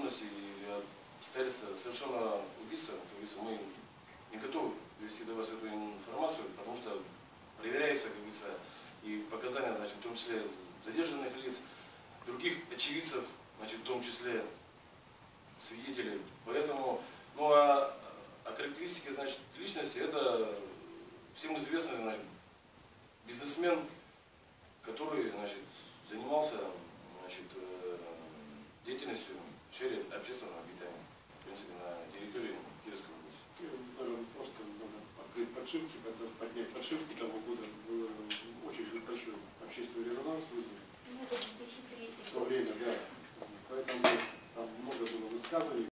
подробности и обстоятельства совершенно убийства, как говорится, мы не готовы довести до вас эту информацию, потому что проверяется, как говорится, и показания, значит, в том числе задержанных лиц, других очевидцев, значит, в том числе свидетелей. Поэтому, ну а характеристики, значит, личности, это всем известный, значит, бизнесмен, который, значит, занимался, значит, деятельностью в сфере общественного питания, в принципе, на территории Кировской области. Наверное, просто надо открыть подшивки, поднять подшивки того года, был очень большой общественный резонанс вызван. Ну, это 2003 в то время, да. Поэтому там много было высказываний.